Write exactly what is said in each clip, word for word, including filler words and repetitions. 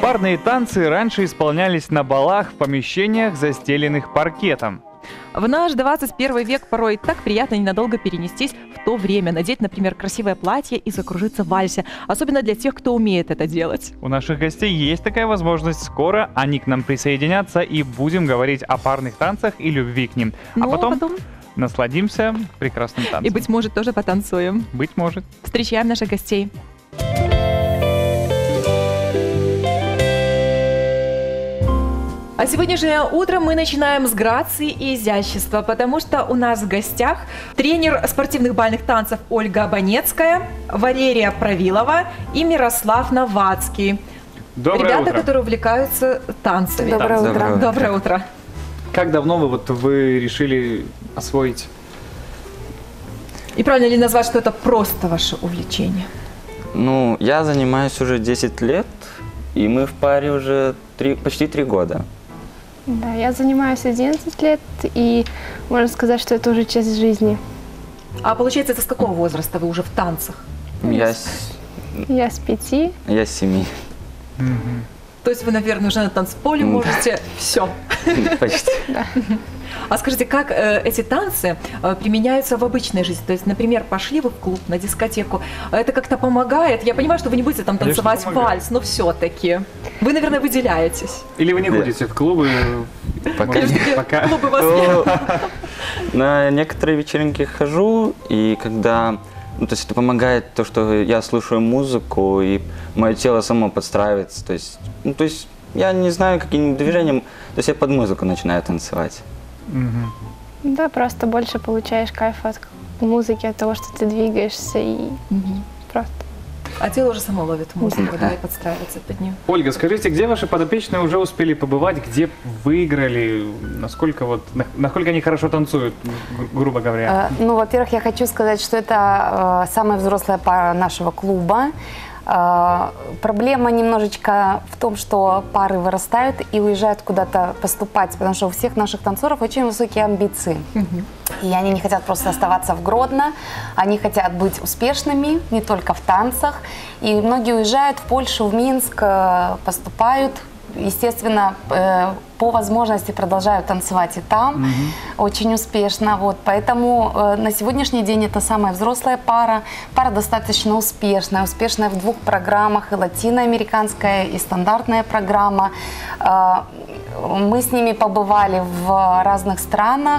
Парные танцы раньше исполнялись на балах в помещениях, застеленных паркетом. В наш двадцать первый век порой так приятно ненадолго перенестись в то время, надеть, например, красивое платье и закружиться в вальсе, особенно для тех, кто умеет это делать. У наших гостей есть такая возможность. Скоро они к нам присоединятся, и будем говорить о парных танцах и любви к ним. Ну, а потом, а потом насладимся прекрасным танцем. и, быть может, тоже потанцуем. Быть может. Встречаем наших гостей. А сегодняшнее утро мы начинаем с грации и изящества, потому что у нас в гостях тренер спортивных бальных танцев Ольга Банецкая, Валерия Правилова и Мирослав Новацкий. Доброе Ребята, утро. которые увлекаются танцами. Доброе утро. Доброе, Доброе утро. Как давно вы, вот, вы решили освоить? И правильно ли назвать, что это просто ваше увлечение? Ну, я занимаюсь уже десять лет, и мы в паре уже три, почти три года. Да, я занимаюсь одиннадцать лет, и можно сказать, что это уже часть жизни. А получается, это с какого возраста вы уже в танцах? Я с, Я с пяти. я с семи. То есть вы, наверное, уже на танцполе можете все. Почти. А скажите, как э, эти танцы э, применяются в обычной жизни? То есть, например, пошли вы в клуб, на дискотеку, это как-то помогает? Я понимаю, что вы не будете там Конечно, танцевать помогает. вальс, но все-таки вы, наверное, выделяетесь. Или вы не Да. ходите в клубы? Пока. может быть, пока. Клубы вас Ну, на некоторые вечеринки хожу, и когда, ну, то есть это помогает то, что я слушаю музыку, и мое тело само подстраивается. То есть, ну, то есть я не знаю, каким движением, то есть я под музыку начинаю танцевать. Мгм. Да, просто больше получаешь кайф от музыки, от того, что ты двигаешься, и просто. А тело уже само ловит музыку, да, и подстраивается под нее. Ольга, скажите, где ваши подопечные уже успели побывать, где выиграли, насколько вот, на- насколько они хорошо танцуют, гру- грубо говоря? Э, Ну, во-первых, я хочу сказать, что это э, самая взрослая пара нашего клуба. Э, Проблема немножечко в том, что пары вырастают и уезжают куда-то поступать, потому что у всех наших танцоров очень высокие амбиции. И они не хотят просто оставаться в Гродно, они хотят быть успешными не только в танцах. И многие уезжают в Польшу, в Минск, э, поступают. Естественно, э, по возможности продолжают танцевать и там очень успешно. Вот. Поэтому э, на сегодняшний день это самая взрослая пара. Пара достаточно успешная. Успешная в двух программах. И латиноамериканская, и стандартная программа. Э, мы с ними побывали в разных странах.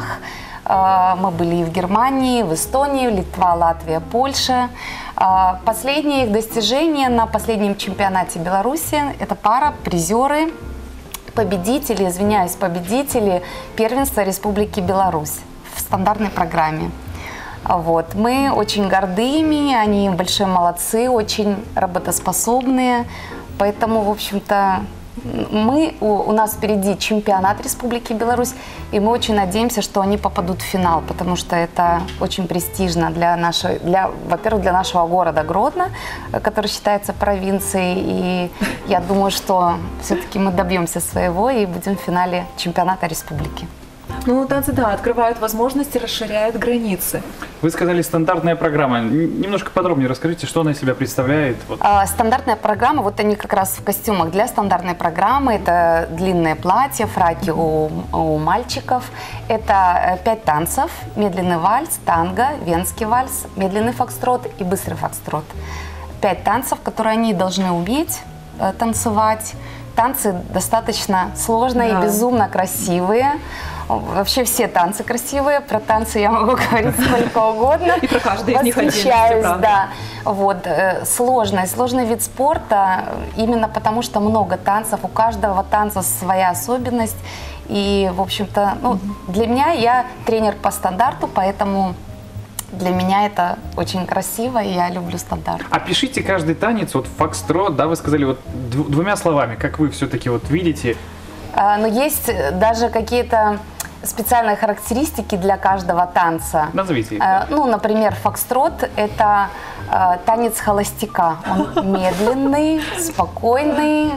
Э, мы были и в Германии, в Эстонии, Литва, Латвия, Польша. Э, Последние их достижения на последнем чемпионате Беларуси – это пара, призеры, победители, извиняюсь, победители первенства Республики Беларусь в стандартной программе. Вот. Мы очень горды ими, они большие молодцы, очень работоспособные, поэтому, в общем-то, мы, у, у нас впереди чемпионат Республики Беларусь, и мы очень надеемся, что они попадут в финал, потому что это очень престижно для нашей, для, во-первых, для нашего города Гродно, который считается провинцией, и я думаю, что все-таки мы добьемся своего и будем в финале чемпионата Республики. Ну, танцы, да, открывают возможности, расширяют границы. Вы сказали стандартная программа. Н- Немножко подробнее расскажите, что она из себя представляет. Вот. А, Стандартная программа, вот они как раз в костюмах для стандартной программы. Это длинные платья, фраки у, у мальчиков. Это э, пять танцев: медленный вальс, танго, венский вальс, медленный фокстрот и быстрый фокстрот. Пять танцев, которые они должны уметь э, танцевать. Танцы достаточно сложные Да. и безумно красивые. Вообще все танцы красивые. Про танцы я могу говорить сколько угодно. И про каждый из них отдельности, Восхищаюсь, правда. да. Вот, э, сложный, сложный вид спорта, именно потому что много танцев, у каждого танца своя особенность. И, в общем-то, ну, для меня, я тренер по стандарту, поэтому для меня это очень красиво, и я люблю стандарт. Опишите каждый танец, вот фокстрот, да, вы сказали вот дв- двумя словами, как вы все-таки вот видите. А, Но есть даже какие-то специальные характеристики для каждого танца. Назовите их. Э, Ну, например, фокстрот – это э, танец холостяка. Он медленный, спокойный,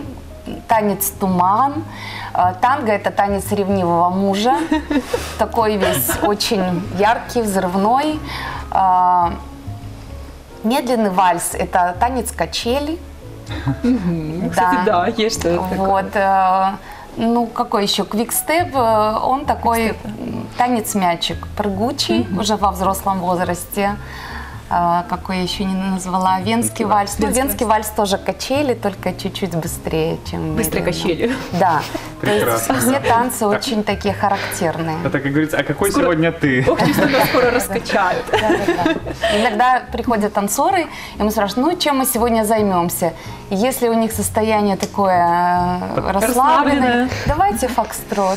танец туман. Э, Танго – это танец ревнивого мужа, такой весь очень яркий, взрывной. Э, Медленный вальс – это танец качели. Кстати, да, есть что-то такое. Вот. э, Ну, какой еще? Квикстеп, э, он такой Квикстеп, м, танец-мячик, прыгучий, уже во взрослом возрасте. Э, Какой я еще не назвала? Венский вальс. Ну, Венский венский вальс тоже качели, только чуть-чуть быстрее, чем Быстрые медленно. качели. Да. То есть Прекрасно. все танцы очень такие характерные. Это, как говорится, а какой Скоро- сегодня ты? Ох, честно, нас скоро раскачают. Да-да-да. Иногда приходят танцоры, и мы спрашиваем, ну, чем мы сегодня займемся? И если у них состояние такое э, Расслабленное. расслабленное, давайте фокстрот.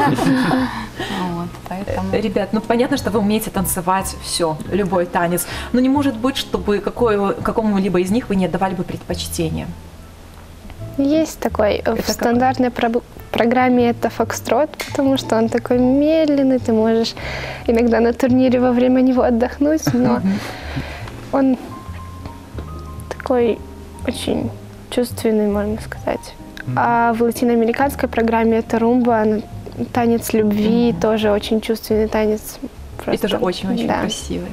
Вот, поэтому... Ребят, ну понятно, что вы умеете танцевать все, любой танец. Но не может быть, чтобы какое- какому-либо из них вы не отдавали бы предпочтение. Есть такой, в как? стандартной про- программе это фокстрот, потому что он такой медленный, ты можешь иногда на турнире во время него отдохнуть, но он такой очень чувственный, можно сказать. А в латиноамериканской программе это румба, она- танец любви, тоже очень чувственный танец. И Просто, тоже очень-очень да. красивый.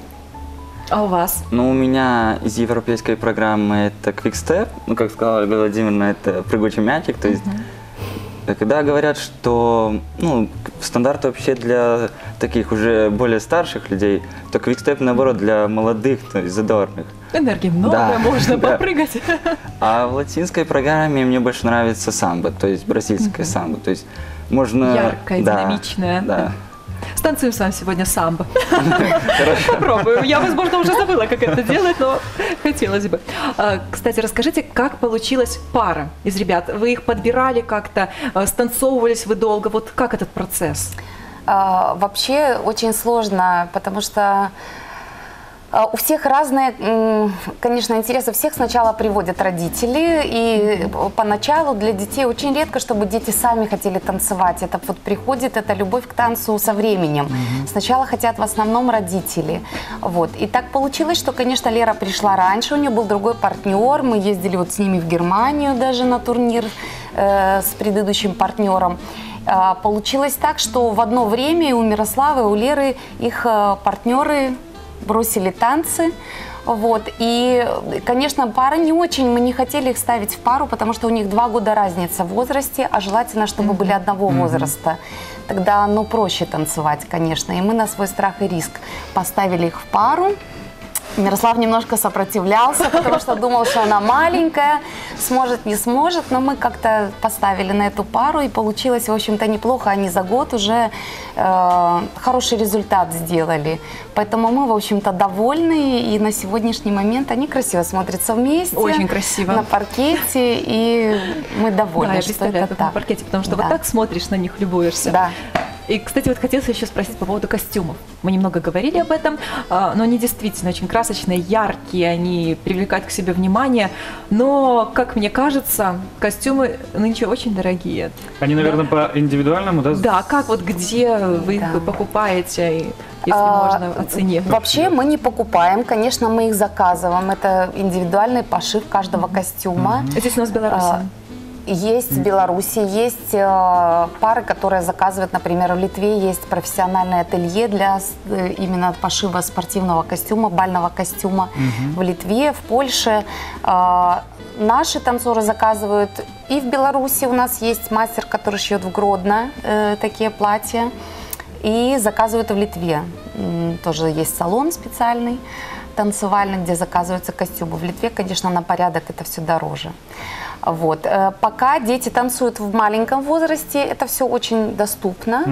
А у вас? Ну, у меня из европейской программы это квикстеп, ну, как сказала Ольга Владимировна, это прыгучий мячик, то есть когда говорят, что ну, стандарт вообще для таких уже более старших людей, то квикстеп наоборот для молодых, то есть задорных. Энергии много, Да, можно да. попрыгать. А в латинской программе мне больше нравится самбо, то есть бразильская самбо, то есть можно... Яркая, да, динамичная. Да. Станцуем с вами сегодня самбо. Хорошо. Попробуем. Я, возможно, уже забыла, как это делать, но хотелось бы. А, Кстати, расскажите, как получилась пара из ребят? Вы их подбирали как-то, а, станцовывались вы долго? Вот как этот процесс? А, Вообще очень сложно, потому что а, у всех разные, м, конечно, интересы. Всех сначала приводят родители, и поначалу для детей очень редко, чтобы дети сами хотели танцевать. Это вот приходит эта любовь к танцу со временем. Сначала хотят в основном родители. Вот. И так получилось, что, конечно, Лера пришла раньше, у нее был другой партнер, мы ездили вот с ними в Германию даже на турнир э, с предыдущим партнером. А, Получилось так, что в одно время и у Мирославы, и у Леры их э, партнеры бросили танцы. Вот. И, конечно, пара не очень, мы не хотели их ставить в пару, потому что у них два года разница в возрасте, а желательно, чтобы были одного возраста. Тогда, ну, проще танцевать, конечно. И мы на свой страх и риск поставили их в пару. Мирослав немножко сопротивлялся, потому что думал, что она маленькая, сможет, не сможет, но мы как-то поставили на эту пару, и получилось, в общем-то, неплохо. Они за год уже э, хороший результат сделали. Поэтому мы, в общем-то, довольны, и на сегодняшний момент они красиво смотрятся вместе. Очень красиво. На паркете, и мы довольны, Да, я что представляю, это как на так. паркете, потому что Да. вот так смотришь на них, любуешься. Да. И, кстати, вот хотелось еще спросить по поводу костюмов. Мы немного говорили об этом, а, но они действительно очень красочные, яркие, они привлекают к себе внимание. Но, как мне кажется, костюмы нынче очень дорогие. Они, наверное, по индивидуальному, да? Да, как вот где вы их Да. покупаете, и если А, можно, о цене? Вообще мы не покупаем, конечно, мы их заказываем. Это индивидуальный пошив каждого костюма. Здесь у нас в Беларуси. А, Есть в Беларуси, есть э, пары, которые заказывают, например, в Литве есть профессиональное ателье для с- э, именно пошива спортивного костюма, бального костюма. В Литве, в Польше. Э, наши танцоры заказывают и в Беларуси у нас есть мастер, который шьет в Гродно э, такие платья, и заказывают в Литве. М, Тоже есть салон специальный танцевальный, где заказываются костюмы. В Литве, конечно, на порядок это все дороже. Вот. Э, Пока дети танцуют в маленьком возрасте, это все очень доступно.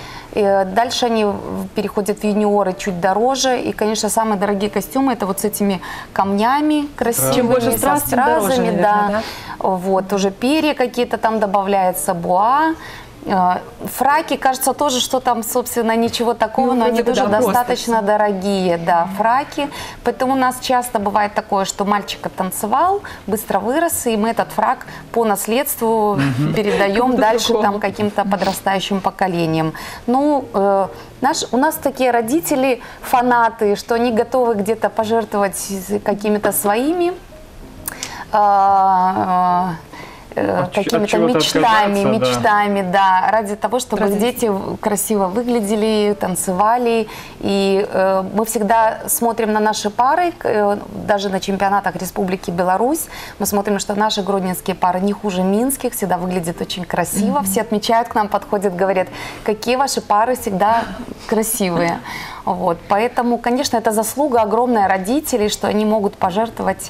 Э, Дальше они в- переходят в юниоры чуть дороже. И, конечно, самые дорогие костюмы это вот с этими камнями красивыми, Чем больше со страз, тем дороже, стразами, наверное, да. Вот, уже перья какие-то там добавляются, буа. Э, Фраки, кажется, тоже, что там, собственно, ничего такого, Ну, но они вроде бы, тоже да, просто достаточно всё. дорогие, да, фраки. Поэтому у нас часто бывает такое, что мальчик оттанцевал, быстро вырос, и мы этот фрак по наследству передаем Кому-то дальше другому. там каким-то подрастающим поколениям. Ну, э, наш, у нас такие родители, фанаты, что они готовы где-то пожертвовать какими-то своими э, э, От ч- от какими-то чего-то мечтами, отказаться, да. мечтами, да. ради того, чтобы Ради дети красиво выглядели, танцевали. И э, мы всегда смотрим на наши пары, к- э, даже на чемпионатах Республики Беларусь, мы смотрим, что наши гродненские пары не хуже минских, всегда выглядят очень красиво. Все отмечают, к нам подходят, говорят, какие ваши пары всегда красивые. Вот. Поэтому, конечно, это заслуга огромная родителей, что они могут пожертвовать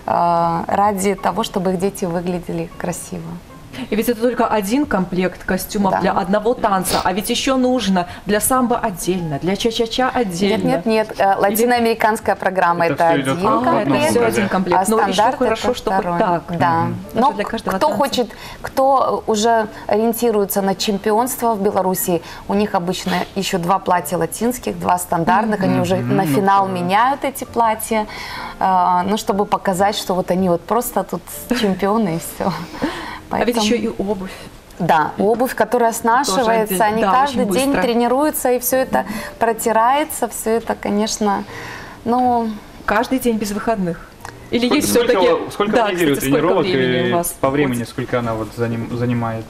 э, ради того, чтобы их дети выглядели красиво. И ведь это только один комплект костюмов Да. для одного танца, а ведь еще нужно для самбо отдельно, для ча-ча-ча отдельно. Нет, нет, нет. э, Латиноамериканская программа Это это, всё идет один в одном А, это комплект. все да. один комплект. А Но еще стандарт хорошо, это что хоть второй. так. Да. Потому Но что для каждого кто танца. хочет, кто уже ориентируется на чемпионство в Беларуси, у них обычно еще два платья латинских, два стандартных, они уже на финал меняют эти платья, э, ну, чтобы показать, что вот они вот просто тут чемпионы и все. А ведь еще и обувь. Да, обувь, которая снашивается, отдельно. они Да, каждый очень день быстро. тренируются, и все это протирается, все это, конечно, ну... Каждый день без выходных. Или Сколько, есть сколько, все-таки... у- сколько да, в неделю кстати, сколько тренировок времени и у вас по времени, уходит? сколько она вот заним- занимает?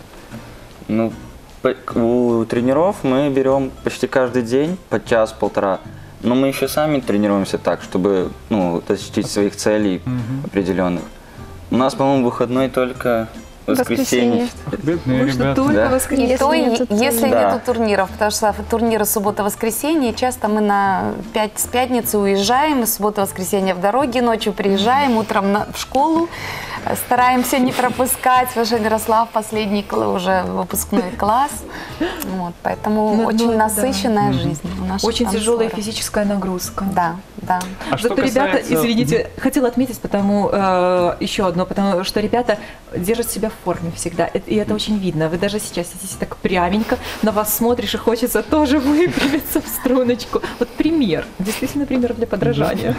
Ну, по- у тренеров мы берем почти каждый день по час-полтора. Но мы еще сами тренируемся так, чтобы ну, достичь своих целей определенных. У нас, по-моему, выходной только воскресенье. Воскресенье. Бедные Можно ребята. только Да. И воскресенье. то, и- нету если турниров. Да. нету турниров, потому что турниры суббота-воскресенье, и часто мы на пять, с пятницы уезжаем, и суббота-воскресенье в дороге, ночью приезжаем, утром на- в школу, э, стараемся не пропускать. Уже Мирослав последний кла- уже выпускной класс, вот, поэтому Ну, очень ну, насыщенная жизнь у наших Очень тяжелая танцоров. физическая нагрузка. Да, да. А что Зато ребята, касается- извините, хотела отметить потому э, еще одно, потому что ребята держат себя в форме всегда, и и это очень видно. Вы даже сейчас сидите так пряменько, на вас смотришь и хочется тоже выпрямиться в струночку. Вот пример, действительно пример для подражания.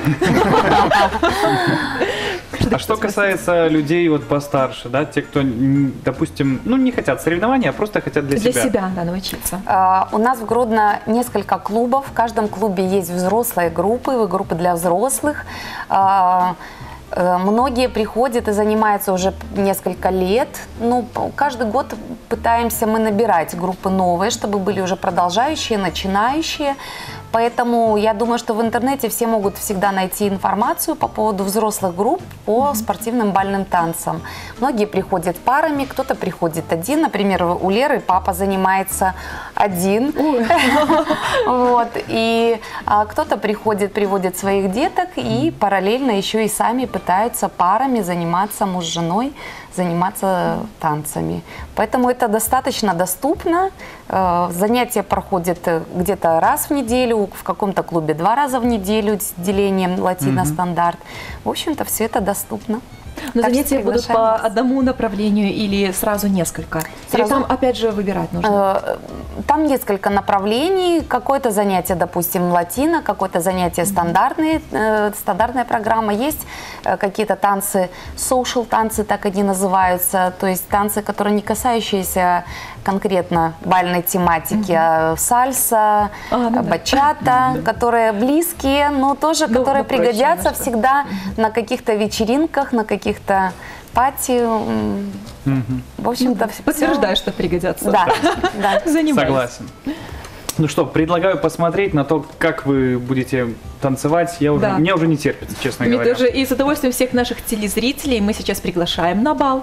А что касается людей вот постарше, да, те, кто, м, допустим, ну не хотят соревнований, а просто хотят для, Для себя. себя, да, научиться. А, У нас в Гродно несколько клубов. В каждом клубе есть взрослые группы, группы для взрослых. А, э, Многие приходят и занимаются уже несколько лет. Ну, п- каждый год пытаемся мы набирать группы новые, чтобы были уже продолжающие, начинающие. Поэтому я думаю, что в интернете все могут всегда найти информацию по поводу взрослых групп по спортивным бальным танцам. Многие приходят парами, кто-то приходит один. Например, у Леры папа занимается один. Вот. И а, кто-то приходит, приводит своих деток и параллельно еще и сами пытаются парами заниматься муж с женой, заниматься танцами. Поэтому это достаточно доступно. Э, Занятия проходят э, где-то раз в неделю, в каком-то клубе два раза в неделю с делением латино-стандарт. В общем-то, все это доступно. Но Так что занятия будут приглашаем по вас. одному направлению или сразу несколько? Или Сразу. там опять же выбирать нужно? Э, Там несколько направлений. Какое-то занятие, допустим, латино, какое-то занятие стандартные, э, стандартная программа. Есть э, какие-то танцы, social танцы, так они называются, то есть танцы, которые не касающиеся конкретно бальной тематики, а сальса, А, ну да. бачата, которые близкие, но тоже Ну, которые ну, проще пригодятся немножко. всегда на каких-то вечеринках, на каких-то пати. м, Мгм. В общем-то, всё- Подтверждаю, что пригодятся. Да, да. Занимаюсь. Согласен. Ну что, предлагаю посмотреть на то, как вы будете танцевать. Я уже, Да. Мне уже не терпится, честно Мне говоря. тоже. И с удовольствием всех наших телезрителей мы сейчас приглашаем на бал.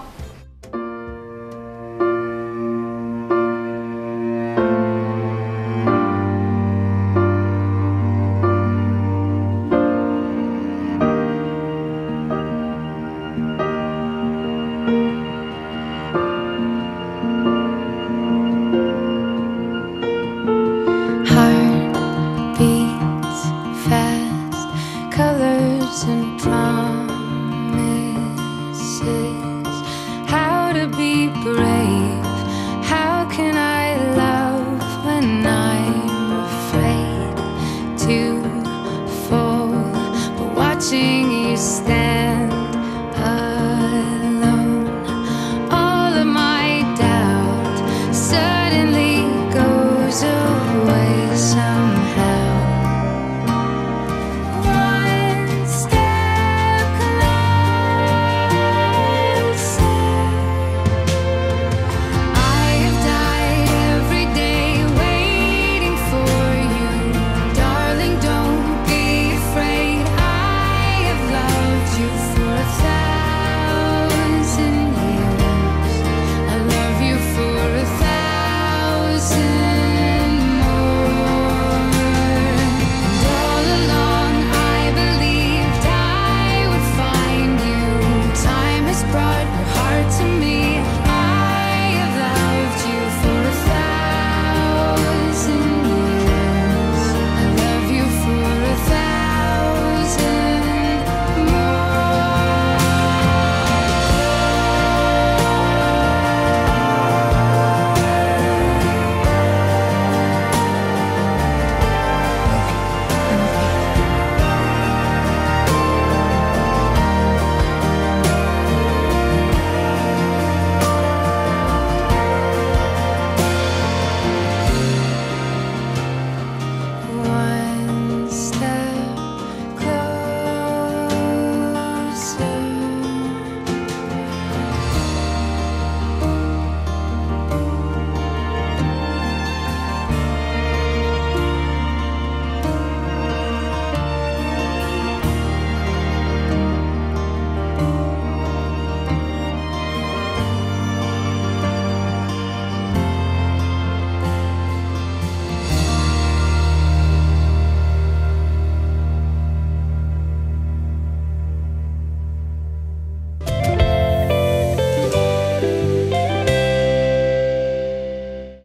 Heart beats fast, colors and promises. How to be brave? How can I love when I'm afraid to fall? But watching you stand.